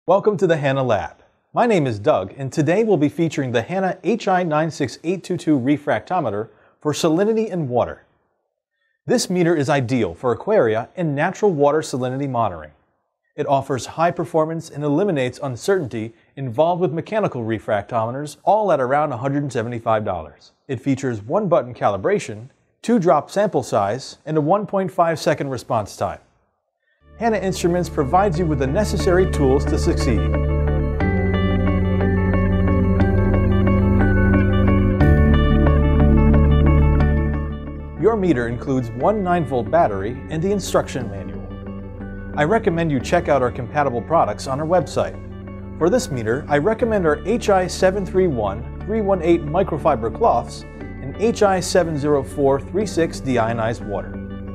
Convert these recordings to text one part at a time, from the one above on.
Welcome to the Hanna Lab. My name is Doug, and today we'll be featuring the Hanna HI96822 Refractometer for salinity in water. This meter is ideal for aquaria and natural water salinity monitoring. It offers high performance and eliminates uncertainty involved with mechanical refractometers, all at around $175. It features 1-button calibration, 2-drop sample size, and a 1.5 second response time. Hanna Instruments provides you with the necessary tools to succeed. Your meter includes one 9-volt battery and the instruction manual. I recommend you check out our compatible products on our website. For this meter, I recommend our HI731318 microfiber cloths and HI70436 deionized water.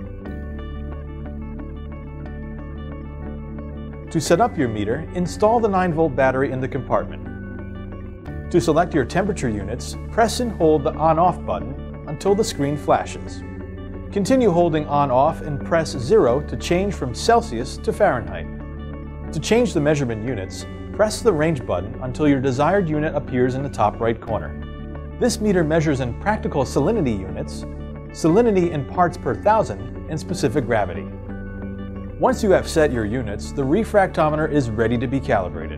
To set up your meter, install the 9-volt battery in the compartment. To select your temperature units, press and hold the on-off button until the screen flashes. Continue holding on-off and press 0 to change from Celsius to Fahrenheit. To change the measurement units, press the range button until your desired unit appears in the top right corner. This meter measures in practical salinity units, salinity in parts per thousand, and specific gravity. Once you have set your units, the refractometer is ready to be calibrated.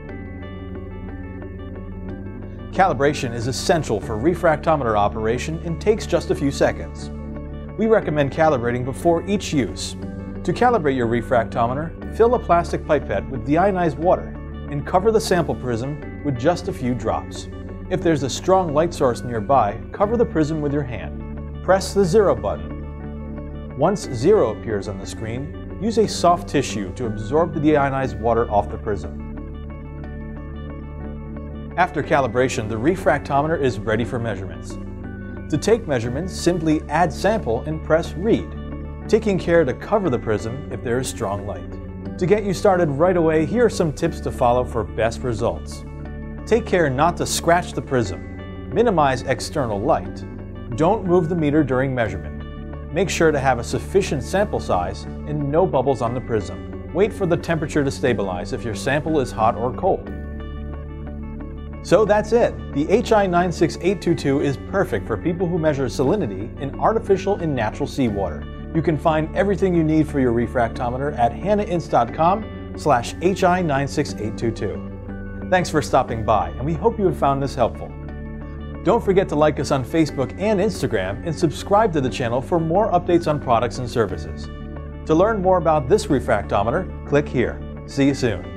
Calibration is essential for refractometer operation and takes just a few seconds. We recommend calibrating before each use. To calibrate your refractometer, fill a plastic pipette with deionized water and cover the sample prism with just a few drops. If there's a strong light source nearby, cover the prism with your hand. Press the 0 button. Once 0 appears on the screen, use a soft tissue to absorb the deionized water off the prism. After calibration, the refractometer is ready for measurements. To take measurements, simply add sample and press read, taking care to cover the prism if there is strong light. To get you started right away, here are some tips to follow for best results. Take care not to scratch the prism. Minimize external light. Don't move the meter during measurement. Make sure to have a sufficient sample size and no bubbles on the prism. Wait for the temperature to stabilize if your sample is hot or cold. So that's it. The HI96822 is perfect for people who measure salinity in artificial and natural seawater. You can find everything you need for your refractometer at hannainst.com/HI96822. Thanks for stopping by, and we hope you have found this helpful. Don't forget to like us on Facebook and Instagram and subscribe to the channel for more updates on products and services. To learn more about this refractometer, click here. See you soon.